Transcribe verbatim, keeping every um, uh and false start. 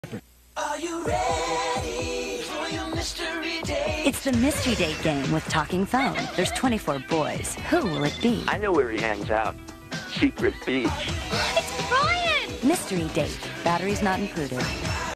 Are you ready for your mystery date? It's the mystery date game with talking phone. There's twenty-four boys. Who will it be? I know where he hangs out. Secret Beach. It's Brian! Mystery date. Batteries not included.